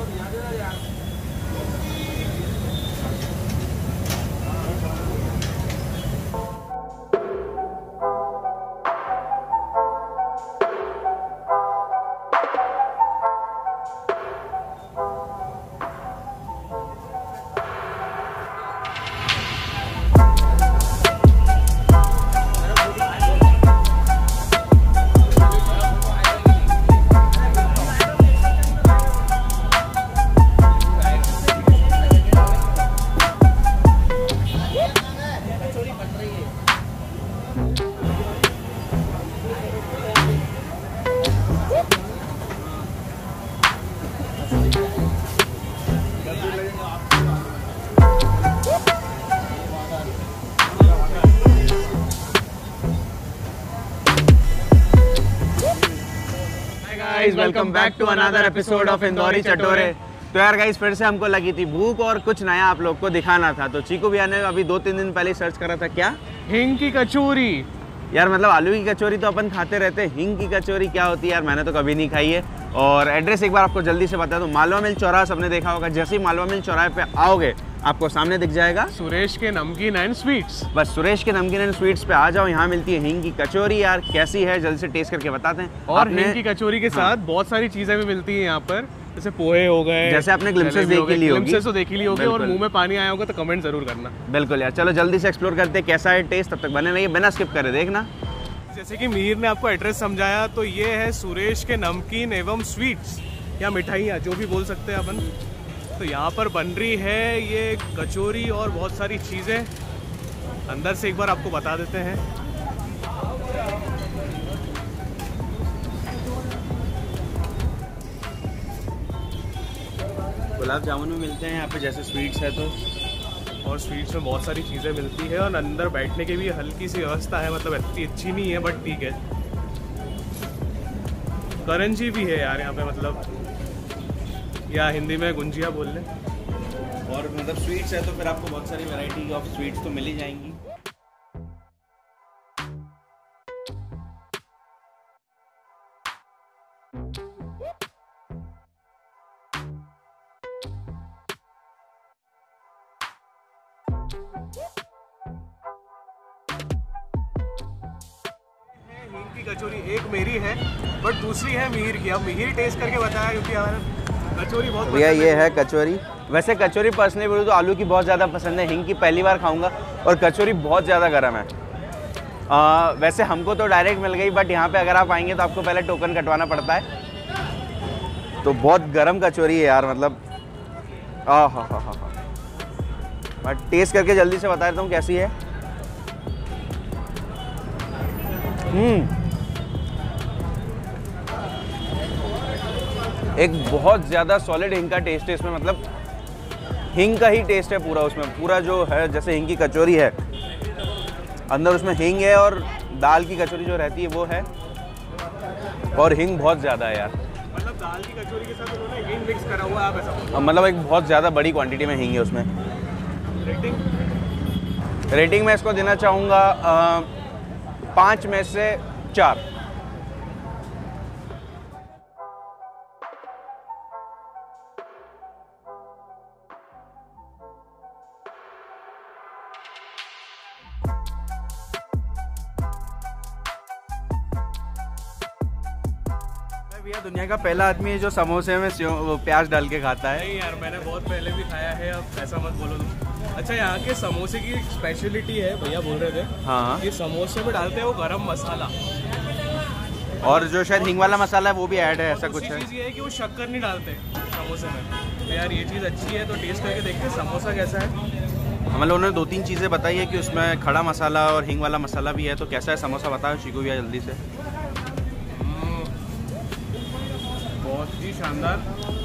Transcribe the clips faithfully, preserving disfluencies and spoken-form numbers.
Welcome back to another episode of इंदौरी चटोरे। तो यार गाइस फिर से हमको लगी थी भूख और कुछ नया आप लोग को दिखाना था। तो चीकू भैया ने अभी दो तीन दिन पहले सर्च करा था क्या, हिंग की कचौरी। यार मतलब आलू की कचौरी तो अपन खाते रहते हैं, हिंग की कचौरी क्या होती है यार, मैंने तो कभी नहीं खाई है। और एड्रेस एक बार आपको जल्दी से बता दूं, मालवा मिल चौराहा सबने देखा होगा, जैसे ही मालवा मिल चौराहे पे आओगे आपको सामने दिख जाएगा सुरेश के नमकीन एंड स्वीट्स। बस सुरेश के नमकीन एंड स्वीट्स पे आ जाओ, यहाँ मिलती है हिंग की कचौरी। यार कैसी है जल्दी से टेस्ट करके बताते हैं। और हिंग की कचौरी के साथ हाँ। बहुत सारी चीजें भी मिलती है यहाँ पर, जैसे पोहे हो गए, जैसे आपने ग्लिम्पसेस देखी ली होगी, ग्लिम्पसेस तो देखी ली होगी और मुंह में पानी आया होगा तो कमेंट जरूर करना। बिल्कुल यार, चलो जल्दी से एक्सप्लोर करते हैं कैसा है टेस्ट। तब तक बने रहिए बिना स्किप करे देखना। जैसे कि मीर ने आपको एड्रेस समझाया, तो ये है सुरेश के नमकीन एवं स्वीट्स या मिठाइयाँ जो भी बोल सकते हैं अपन। तो यहाँ पर बन रही है ये कचौरी और बहुत सारी चीज़ें। अंदर से एक बार आपको बता देते हैं। गुलाब जामुन भी मिलते हैं यहाँ पे, जैसे स्वीट्स है तो, और स्वीट्स में बहुत सारी चीज़ें मिलती है। और अंदर बैठने की भी हल्की सी व्यवस्था है, मतलब इतनी अच्छी नहीं है बट ठीक है। करंजी भी है यार यहाँ पे, मतलब या हिंदी में गुंजिया बोल लें। और मतलब स्वीट्स है तो फिर आपको बहुत सारी वैरायटी ऑफ स्वीट्स तो मिल ही जाएंगी। हिंग की कचौरी एक मेरी है बट दूसरी है मिहिर की। अब मिहिर टेस्ट करके बताया क्योंकि यार कचौरी बहुत भैया ये है कचौरी। वैसे कचौरी पर्सनली बोलूँ तो आलू की बहुत ज़्यादा पसंद है, हिंग की पहली बार खाऊंगा। और कचौरी बहुत ज़्यादा गर्म है। आ, वैसे हमको तो डायरेक्ट मिल गई, बट यहाँ पे अगर आप आएंगे तो आपको पहले टोकन कटवाना पड़ता है। तो बहुत गर्म कचौरी है यार, मतलब आ हा हा हा। बट टेस्ट करके जल्दी से बता देता हूँ कैसी है। हम्म एक बहुत ज़्यादा सॉलिड हिंग का टेस्ट है इसमें, मतलब हिंग का ही टेस्ट है पूरा उसमें। पूरा जो है जैसे हिंग की कचौरी है, अंदर उसमें हिंग है और दाल की कचौरी जो रहती है वो है, और हिंग बहुत ज़्यादा है यार। मतलब दाल की कचौरी के साथ उन्होंने हिंग मिक्स करा हुआ है आप ऐसा, मतलब एक बहुत ज़्यादा बड़ी क्वांटिटी में हिंग है उसमें। रेटिंग रेटिंग मैं इसको देना चाहूँगा पाँच में से चार। भैया दुनिया का पहला आदमी है जो समोसे में प्याज डाल के खाता है। नहीं यार, मैंने बहुत पहले भी खाया है, अब ऐसा मत बोलो तुम। अच्छा, यहाँ के समोसे की स्पेशलिटी है, भैया बोल रहे थे हाँ, ये समोसे में डालते हैं वो गरम मसाला, और जो शायद हिंग वाला मसाला है वो भी ऐड है, ऐसा कुछ है। चीज़ ये है कि वो शक्कर नहीं डालते समोसे में। तो यार ये चीज़ अच्छी है, तो टेस्ट करके देखते हैं समोसा कैसा है। मतलब उन्होंने दो तीन चीज़ें बताई है कि उसमें खड़ा मसाला और हिंग वाला मसाला भी है। तो कैसा है समोसा बताओ चीकू भैया जल्दी से। बहुत ही शानदार,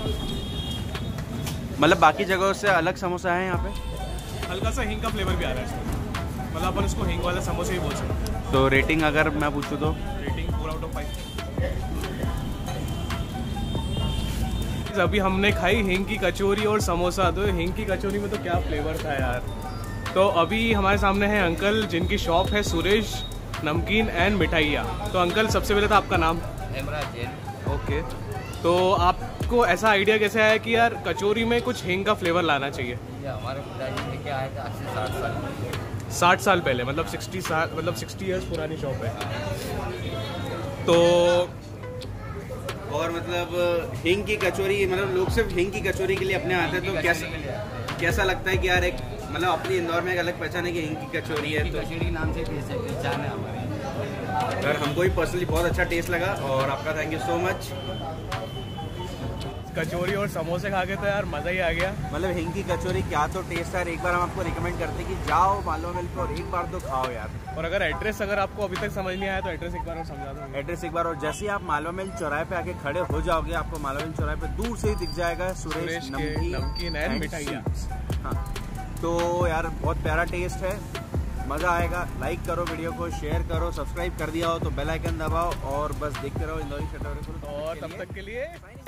मतलब बाकी जगहों से अलग समोसा है यहाँ पे, हल्का सा हिंग का फ्लेवर भी आ रहा है इसमें। मतलब अपन इसको हिंग वाला समोसा ही बोल सकते हैं। तो रेटिंग अगर मैं पूछूँ तो rating four out of five. अभी हमने खाई हिंग की कचौरी और समोसा, तो हिंग की कचौरी में तो क्या फ्लेवर था यार। तो अभी हमारे सामने है अंकल जिनकी शॉप है सुरेश नमकीन एंड मिठाइयाँ। तो अंकल सबसे पहले तो आपका नाम? हेमराज जैन। ओके, तो आप को ऐसा आइडिया कैसे आया कि यार कचौरी में कुछ हींग का फ्लेवर लाना चाहिए? ये हमारे पिताजी लेके आए थे आज से साठ साल पहले। साठ साल पहले, मतलब सिक्सटी साल, मतलब सिक्सटी इयर्स पुरानी शॉप है। तो और मतलब हींग की कचौरी, मतलब लोग सिर्फ हींग की कचौरी के लिए अपने आते हैं, तो कैसा कैसा लगता है कि यार एक मतलब अपनी इंदौर में एक अलग पहचान है कि हींग की कचौरी है, तो कचौरी नाम से पहचान है हमारी। यार हमको भी पर्सनली बहुत अच्छा टेस्ट लगा और आपका thank you so much. Kachori और समोसे खा के तो यार मज़ा ही आ गया। मतलब हिंग की कचौरी क्या तो टेस्ट है, एक बार हम आपको रिकमेंड करते हैं कि जाओ मालवा मिल पर एक बार तो खाओ यार। और अगर एड्रेस अगर आपको अभी तक समझ नहीं आया तो एड्रेस एक बार और समझा दूँ। एड्रेस एक बार, और जैसे ही आप मालवा मिल चौराहे पे आके खड़े हो जाओगे, आपको मालवा मिल चौराहे पे दूर से ही दिख जाएगा सुरेश सुरेश के नमकीन नमकीन एंड एंड मिठाइयाँ। स्वीट्स। हाँ, तो यार बहुत प्यारा टेस्ट है, मज़ा आएगा। लाइक करो वीडियो को, शेयर करो, सब्सक्राइब कर दिया हो तो बेल आइकन दबाओ और बस देखते रहो इंदौरी चटोरे। और तब तक के लिए